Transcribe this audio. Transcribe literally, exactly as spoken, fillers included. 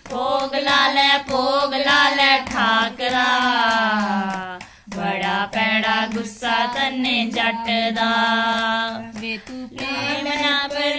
भोग ला ले भोग ला ले ठाकरा बड़ा पैड़ा गुस्सा तन्ने जट दा वे तू प्रेम ना